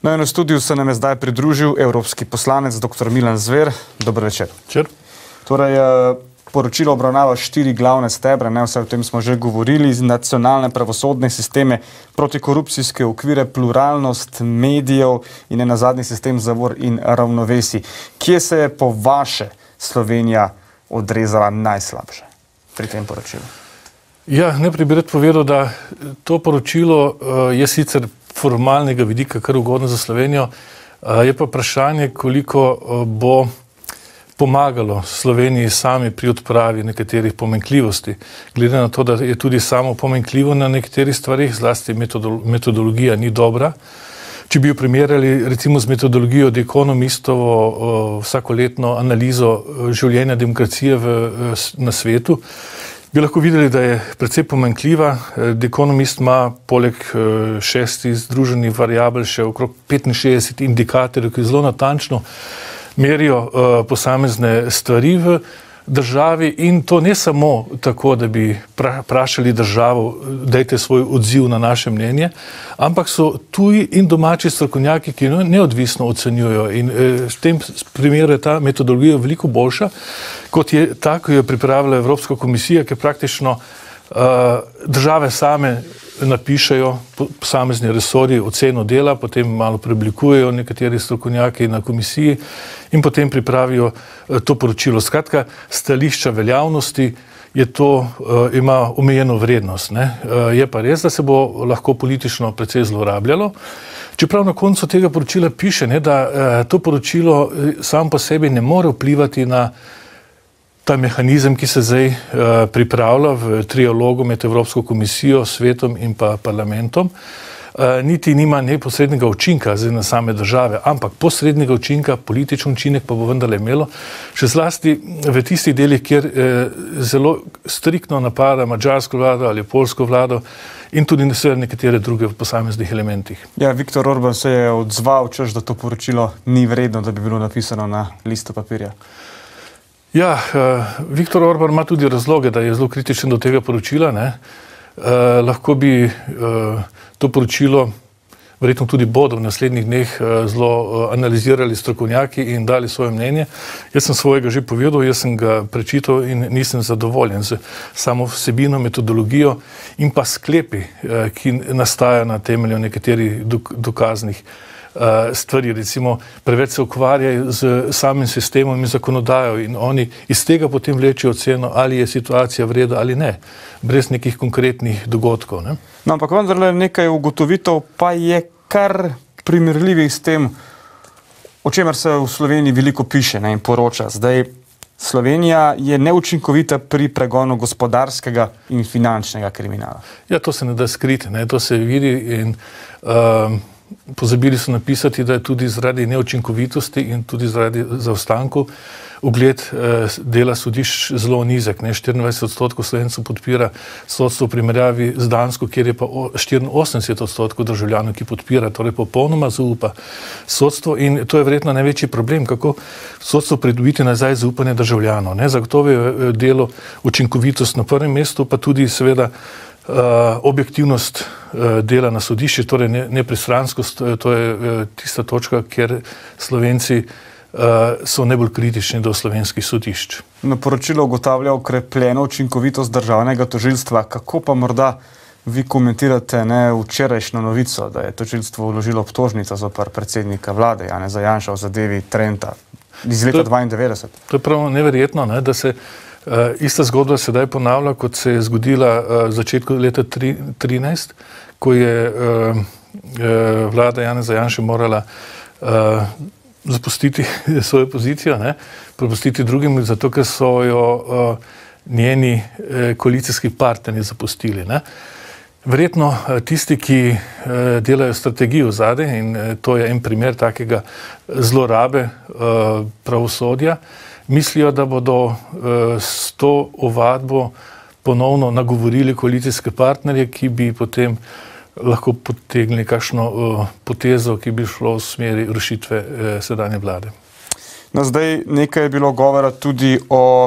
No in v studiu se nam je zdaj pridružil evropski poslanec dr. Milan Zver. Dober večer. Večer. Torej, poročilo obravnava 4 glavne stebre, vse o tem smo že govorili, nacionalne pravosodne sisteme, protikorupcijske okvire, pluralnost medijev in nenazadnji sistem zavor in ravnovesij. Kje se je po vaše Slovenija odrezala najslabše pri tem poročilu? Ja, najprej bi rad povedal, da to poročilo je sicer formalnega vidika kar ugodno za Slovenijo, je pa vprašanje, koliko bo pomagalo Sloveniji sami pri odpravi nekaterih pomanjkljivosti. Glede na to, da je tudi samo pomanjkljivo na nekaterih stvarih, zlasti metodologija ni dobra. Če bi jo primerjali recimo z metodologijo The Economistovo vsakoletno analizo življenja demokracije na svetu, bi lahko videli, da je precej pomanjkljiva. The Economist ima poleg 6 združenih variabel še okrog 65 indikatorjev, ki zelo natančno merijo posamezne stvari v državi, in to ne samo tako, da bi vprašali državo, dajte svoj odziv na naše mnenje, ampak so tuji in domači strokovnjaki, ki neodvisno ocenjujejo, in v tem primeru je ta metodologija veliko boljša, kot je ta, ki jo je pripravila Evropska komisija, ki praktično države same napišejo, posamezni resorji oceno dela, potem malo preoblikujejo nekateri strokovnjaki na komisiji in potem pripravijo to poročilo. Skratka, stališča veljavnosti je to, ima omejeno vrednost. Je pa res, da se bo lahko politično precej zlorabljalo. Čeprav na koncu tega poročila piše, da to poročilo samo po sebi ne more vplivati na ta mehanizem, ki se zdaj pripravlja v trialogu med Evropsko komisijo, svetom in pa parlamentom, niti nima neposrednega učinka na same države, ampak posrednega učinka, politični učinek pa bo vendarle imelo, še zlasti v tistih delih, kjer zelo striktno napada madžarsko vlado ali polsko vlado in tudi nekatere druge v posameznih elementih. Ja, Viktor Orban se je odzval, češ, da to poročilo ni vredno, da bi bilo napisano na listu papirja. Ja, Viktor Orban ima tudi razloge, da je zelo kritičen do tega poročila. Lahko bi to poročilo, verjetno tudi bodo v naslednjih dneh zelo analizirali strokovnjaki in dali svoje mnenje. Jaz sem svojega že povedal, jaz sem ga prečital in nisem zadovoljen z samo vsebino, metodologijo in pa sklepi, ki nastajajo na temelju nekaterih dokaznih stvari. Recimo, preveč se ukvarjajo z samim sistemom in zakonodajo in oni iz tega potem vlečejo oceno, ali je situacija v redu ali ne, brez nekih konkretnih dogodkov. No, ampak vendarle nekaj ugotovitev pa je kar primerljivih s tem, o čemer se v Sloveniji veliko piše in poroča. Zdaj, Slovenija je neučinkovita pri pregonu gospodarskega in finančnega kriminala. Ja, to se ne da skriti, to se vidi in pozabili so napisati, da je tudi zaradi neučinkovitosti in tudi zaradi zaostankov ugled dela sodišč zelo nizek. 24% Slovencev podpira sodstvo v primerjavi z Dansko, kjer je pa 84% državljanov, ki podpira, torej popolnoma zaupa sodstvo, in to je verjetno največji problem, kako sodstvo pridobiti nazaj zaupanje državljanov. Zagotovo je delo učinkovitost na prvem mestu, pa tudi seveda objektivnost dela na sodišče, torej nepristranskost, to je tista točka, kjer Slovenci so najbolj kritični do slovenskih sodišč. Na poročilo ugotavlja okrepljeno učinkovitost državnega tožilstva. Kako pa morda vi komentirate včerajšnjo novico, da je tožilstvo vložilo obtožnico zoper predsednika vlade Janeza Janše v zadevi Trenta iz leta 1992? To je prav neverjetno, da se ista zgodba sedaj ponavlja, kot se je zgodila v začetku leta 2013, ko je vlada Janeza Janše morala zapustiti svojo pozicijo, prepustiti drugim, zato ker so jo njeni koalicijski partnerji zapustili. Verjetno tisti, ki delajo strategijo zadaj, in to je en primer takega zlorabe pravosodja, mislijo, da bodo s to ovadbo ponovno nagovorili koalicijske partnerje, ki bi potem lahko potegnili kakšno potezo, ki bi šlo v smeri rušitve sedanje vlade. No, zdaj nekaj je bilo govora tudi o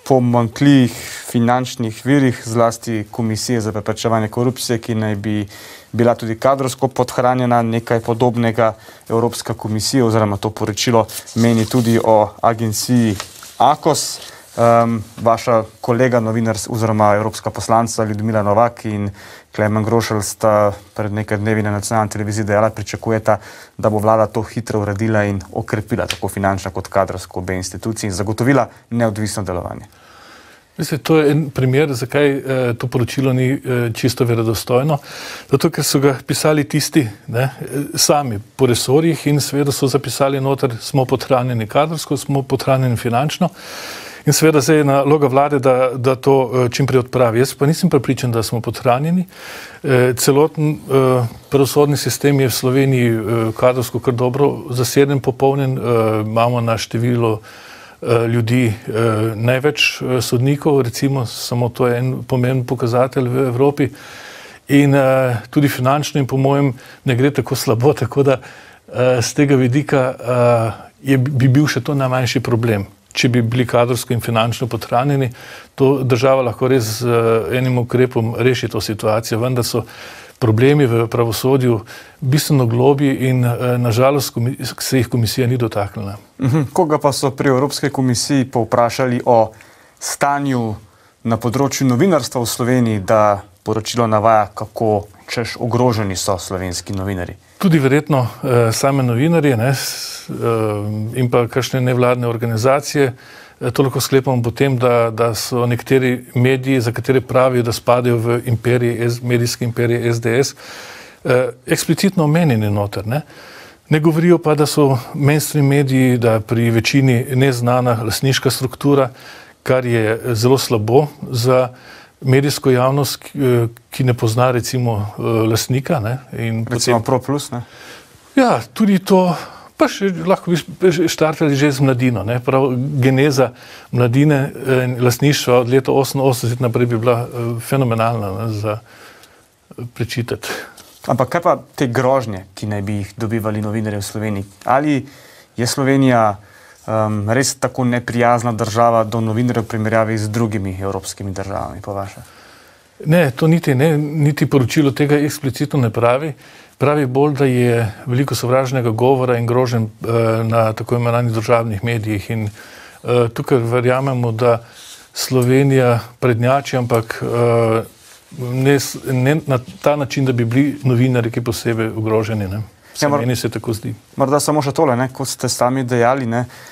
pomanjkljivih finančnih virih, zlasti Komisije za preprečevanje korupcije, ki naj bi bila tudi kadrovsko podhranjena. Nekaj podobnega Evropska komisija oziroma to poročilo meni tudi o agenciji Akos. Vaša kolega novinar oziroma evropska poslanca Ljudmila Novak in Klemen Grošelj sta pred nekaj dnevi na nacionalni televiziji dejala, pričakujeta, da bo vlada to hitro uredila in okrepila tako finančno kot kadrovsko obe instituciji in zagotovila neodvisno delovanje. Mislim, to je en primer, zakaj to poročilo ni čisto verodostojno. Zato, ker so ga pisali tisti sami po resorjih in seveda so zapisali noter, smo podhranjeni kadrovsko, smo podhranjeni finančno. In seveda zdaj je naloga vlade, da to čim prej odpravi. Jaz pa nisem prepričan, da smo podhranjeni. Celoten pravosodni sistem je v Sloveniji kadrovsko kar dobro zaseden, popolnjen. Imamo na število ljudi največ sodnikov, recimo, samo to je en pomemben pokazatelj v Evropi. In tudi finančno in po mojem ne gre tako slabo, tako da z tega vidika bi bil še to najmanjši problem. Če bi bili kadrovsko in finančno podhranjeni, to država lahko res z enim ukrepom reši to situacijo, vendar so problemi v pravosodju bistveno globji in nažalost se jih komisija ni dotaknila. Koga pa so pri Evropske komisiji povprašali o stanju na področju novinarstva v Sloveniji, da poročilo navaja, kako češ ogroženi so slovenski novinarji? Tudi verjetno same novinarje in pa kakšne nevladne organizacije. To lahko sklepamo potem, da so nekateri mediji, za katere pravijo, da spadajo v medijski imperij SDS, eksplicitno omenjeni noter. Ne govorijo pa, da so mainstream mediji, da pri večini neznana lastniška struktura, kar je zelo slabo za medijsko javnost, ki ne pozna recimo lastnika. Recimo ProPlus, ne? Ja, tudi to, pa še lahko bi štartali že z mladino. Prav geneza mladine in lastništva od leta 1988 naprej bi bila fenomenalna za prečitati. Ampak kaj pa te grožnje, ki naj bi jih dobivali novinarji v Sloveniji? Ali je Slovenija res tako neprijazna država do novinarjev v primerjavi z drugimi evropskimi državami, po vaše? Ne, to niti poročilo tega eksplicitno ne pravi. Pravi bolj, da je veliko sovražnega govora in groženj na tako imenovanih državnih medijih. In tukaj verjamemo, da Slovenija prednjači, ampak ne na ta način, da bi bili novinarji, ki posebej ogroženi. Meni se tako zdi. Morda samo še tole, kot ste sami dejali,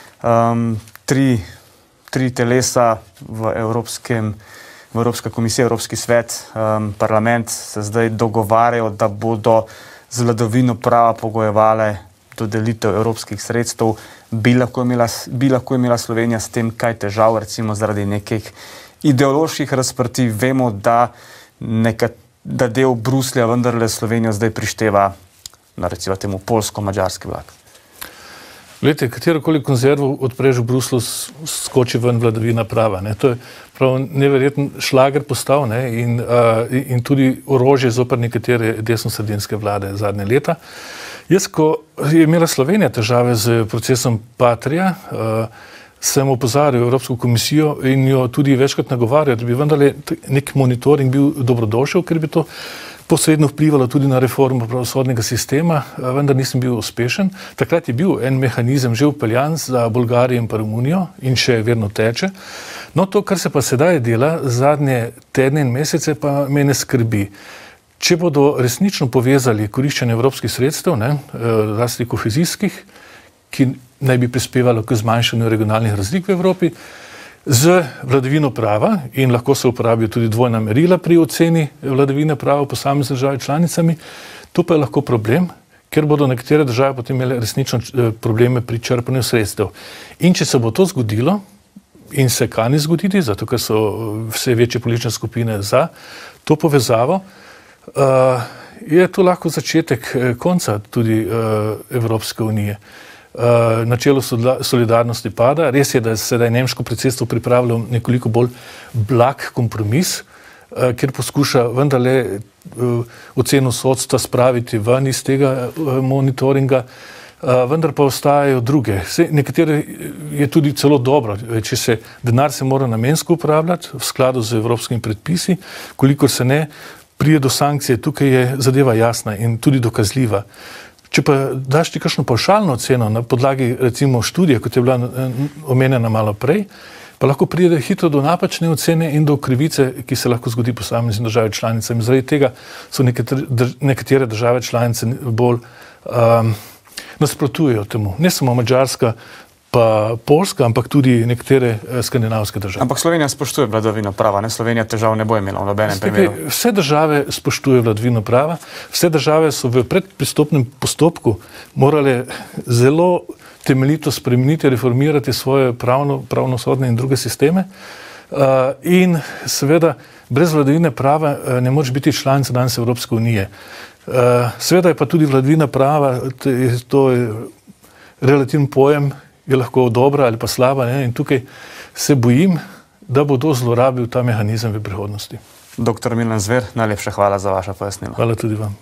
tri telesa v Evropska komisija, Evropski svet, parlament se zdaj dogovarjajo, da bodo z vladavino prava pogojevale dodelitev evropskih sredstev. Bi lahko imela Slovenija s tem kaj težav, recimo zaradi nekih ideoloških razprtij. Vemo, da del Bruslja vendarle Slovenijo zdaj prišteva na recimo temu polsko-mađarski vlak. Glejte, katerokoli konzervo odpreš v Bruslu, skoči ven vladavina prava. To je prav neverjeten šlager postal in tudi orožje zoper nekatere desnosredinske vlade zadnje leta. Jaz, ko je imela Slovenija težave z procesom Patria, sem opozarjal Evropsko komisijo in jo tudi večkrat nagovarjal, da bi vendarle nek monitoring bil dobrodošel, ker bi to posredno vplivalo tudi na reformo pravosodnega sistema, vendar nisem bil uspešen. Takrat je bil en mehanizem že vpeljan za Bolgarijo in pa Romunijo in še vedno teče. No, to, kar se pa sedaj dela, zadnje tedne in mesece, pa me ne skrbi. Če bodo resnično povezali koriščenje evropskih sredstev, zlasti kohezijskih, ki naj bi prispevalo k zmanjšanju regionalnih razlik v Evropi, z vladavino prava in lahko se uporabijo tudi dvojna merila pri oceni vladavine prava v posamezni državi članicami, to pa je lahko problem, ker bodo nekatere države potem imele resnično probleme pri črpanju sredstev. In če se bo to zgodilo, in se kani zgoditi, zato ker so vse večje politične skupine za to povezavo, je to lahko začetek konca tudi Evropske unije. Načelo solidarnosti pada. Res je, da je sedaj nemško predsedstvo pripravilo nekoliko bolj blag kompromis, kjer poskuša vendarle oceno sodstva spraviti ven iz tega monitoringa, vendar pa ostajajo druge. Nekatere je tudi celo dobro, če se denar se mora namensko uporabljati v skladu z evropskimi predpisi, kolikor se ne, pride do sankcije, tukaj je zadeva jasna in tudi dokazljiva. Če pa daš ti kakšno pavšalno oceno na podlagi recimo študije, kot je bila omenjena malo prej, pa lahko pride hitro do napačne ocene in do krivice, ki se lahko zgodi posameznim državam članicam. Zaradi tega so nekatere države članice bolj nasprotujejo temu. Ne samo Madžarska, pa Poljska, ampak tudi nekatere skandinavske države. Ampak Slovenija spoštuje vladavino prava, ne? Slovenija težav ne bo imela v nobenem primeru. Vse države spoštujejo vladavino prava, vse države so v predpristopnem postopku morale zelo temeljito spremeniti, reformirati svoje pravnosodne in druge sisteme in seveda brez vladavine prava ne moreš biti članica danes Evropske unije. Seveda je pa tudi vladavina prava, to je relativen pojem, je lahko dobra ali pa slaba, ne? In tukaj se bojim, da bo kdo zlorabil ta mehanizem v prihodnosti. Dr. Milan Zver, najlepša hvala za vaše pojasnilo. Hvala tudi vam.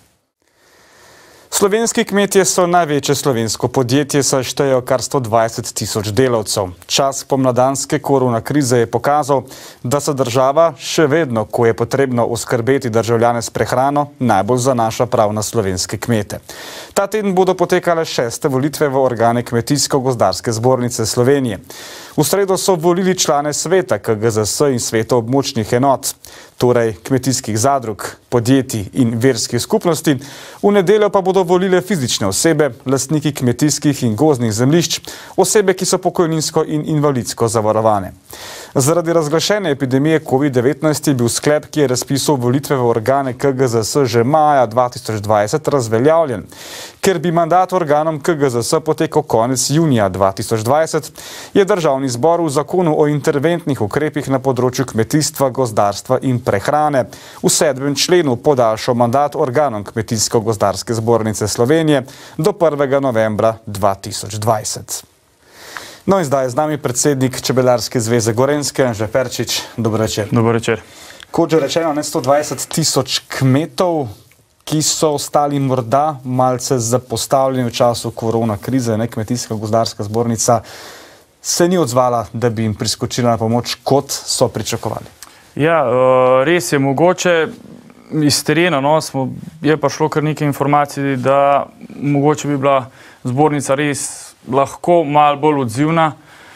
Slovenski kmetje so največje slovensko podjetje, saj štejejo kar 120 tisoč delavcev. Čas pomladanske korona krize je pokazal, da se država še vedno, ko je potrebno oskrbeti državljane s prehrano, najbolj zanaša prav na slovenske kmete. Ta teden bodo potekale 6. volitve v organe Kmetijsko-gozdarske zbornice Slovenije. V sredo so volili člane sveta KGZS in sveta območnih enot, torej kmetijskih zadrug, podjetij in verskih skupnosti. V nedeljo pa bodo volile fizične osebe, lastniki kmetijskih in gozdnih zemljišč, osebe, ki so pokojninsko in invalidsko zavarovane. Zaradi razglašene epidemije COVID-19 je bil sklep, ki je razpisal volitve v organe KGZS že maja 2020 razveljavljen. Ker bi mandat organom KGZS potekal konec junija 2020, je Državni zbor v zakonu o interventnih ukrepih na področju kmetijstva, gozdarstva in prehrane v 7. členu podaljšal mandat organom Kmetijsko-gozdarske zbornice Slovenije do 1. novembra 2020. No in zdaj je z nami predsednik Čebelarske zveze Gorenjske, Anže Perčič. Dobro večer. Dobro večer. Kot že rečeno, 120 tisoč kmetov, ki so ostali morda malce zapostavljeni v času korona krize, Kmetijsko-gozdarska zbornica se ni odzvala, da bi jim priskočila na pomoč, kot so pričakovali. Ja, res je, mogoče iz terena je pa šlo kar nekaj informacij, da mogoče bi bila zbornica res lahko malo bolj odzivna,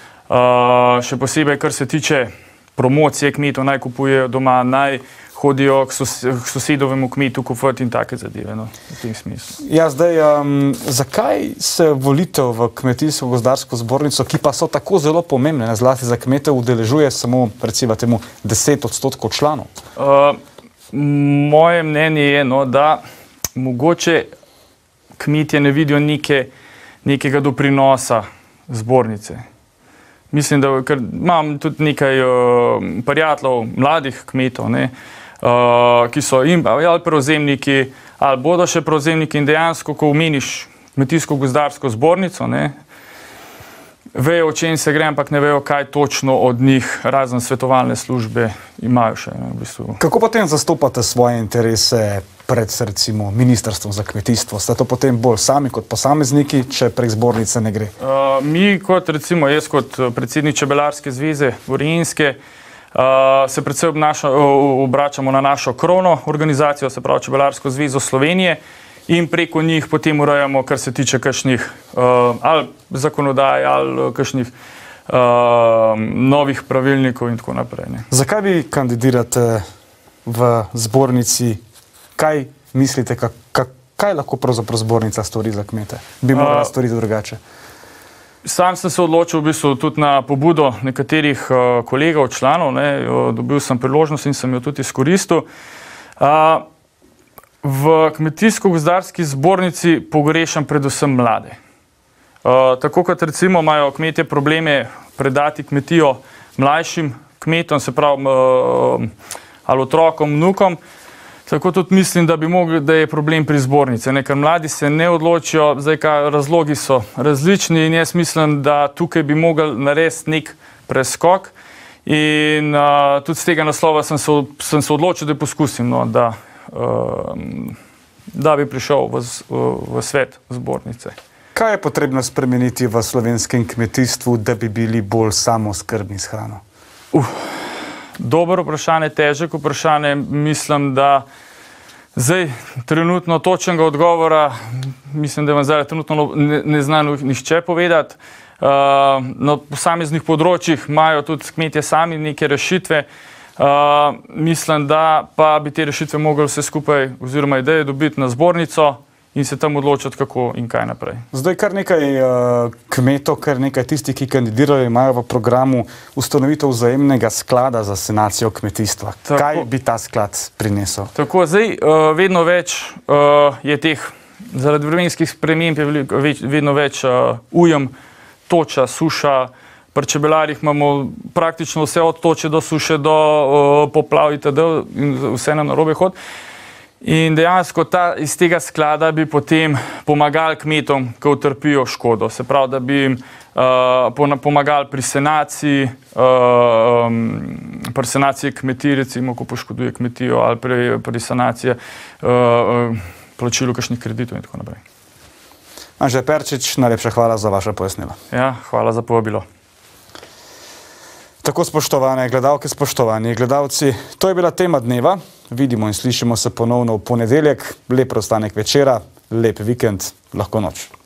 še posebej, kar se tiče promocije kmetov, naj kupujejo doma, naj hodijo k sosedovemu kmetu kupiti in take zadeve, v tem smislu. Ja, zdaj, zakaj se volitev v Kmetijsko-gozdarsko zbornico, ki pa so tako zelo pomembne, zlasti za kmete, udeležuje samo, recimo temu, 10% članov? Moje mnenje je, da mogoče kmetje ne vidijo nekega doprinosa zbornice. Mislim, da imam tudi nekaj prijateljev, mladih kmetov, ki so ali prevzemniki, ali bodo še prevzemniki in dejansko, ko omeniš Kmetijsko-gozdarsko zbornico, vejo, o čem se gre, ampak ne vejo, kaj točno od njih razen svetovalne službe imajo še. V bistvu. Kako potem zastopate svoje interese pred, recimo, Ministrstvom za kmetijstvo? Ste to potem bolj sami kot posamezniki, če prek zbornice ne gre? Mi kot, recimo, jaz kot predsednik Čebelarske zveze Gorenjske, se predvsem obračamo na našo krovno organizacijo, se pravi Čebelarsko zvezo Slovenije, in preko njih potem urejamo, kar se tiče kakšnih ali zakonodaj, ali kakšnih novih pravilnikov in tako naprej. Zakaj vi kandidirate v zbornici? Kaj mislite, kaj lahko pravzaprav zbornica stori za kmete? Bi morala storiti drugače? Sam sem se odločil v bistvu tudi na pobudo nekaterih kolegov, članov, dobil sem priložnost in sem jo tudi izkoristil. V Kmetijsko-gozdarski zbornici pogrešam predvsem mlade. Tako kot recimo imajo kmetje probleme predati kmetijo mlajšim kmetom, se pravi ali otrokom, vnukom, tako tudi mislim, da je problem pri zbornici, ker mladi se ne odločijo, zdaj razlogi so različni in jaz mislim, da tukaj bi mogli narediti nek preskok in tudi z tega naslova sem se odločil, da poskusim, da bi prišel v svet zbornice. Kaj je potrebno spremeniti v slovenskem kmetijstvu, da bi bili bolj samooskrbni s hrano? Dobro vprašanje, težko vprašanje. Mislim, da zdaj trenutno točnega odgovora, mislim, da vam zdaj trenutno ne zna nihče povedati. Na posameznih področjih imajo tudi kmetje sami neke rešitve. Mislim, da pa bi te rešitve mogli vse skupaj oziroma ideje dobiti na zbornico in se tam odločiti, kako in kaj naprej. Zdaj kar nekaj kmetov, kar nekaj tistih, ki kandidirajo, imajo v programu ustanovitev vzajemnega sklada za sanacijo kmetijstva. Kaj bi ta sklad prinesel? Tako, zdaj vedno več je teh, zaradi vremenskih sprememb je vedno več ujem, toča, suša. Pri čebelarjih imamo praktično vse od toče do suše, do poplav itd. In vse nam narobe hodi. In dejansko iz tega sklada bi potem pomagali kmetom, ki utrpijo škodo. Se pravi, da bi jim pomagali pri sanaciji kmetij, recimo, ko poškoduje kmetijo, ali pri sanaciji plačilu kakšnih kreditov in tako naprej. Anže Perčič, najlepša hvala za vaše pojasnilo. Ja, hvala za povabilo. Tako, spoštovane gledalke, spoštovani gledalci, to je bila tema dneva. Vidimo in slišimo se ponovno v ponedeljek. Lep preostanek večera, lep vikend, lahko noč.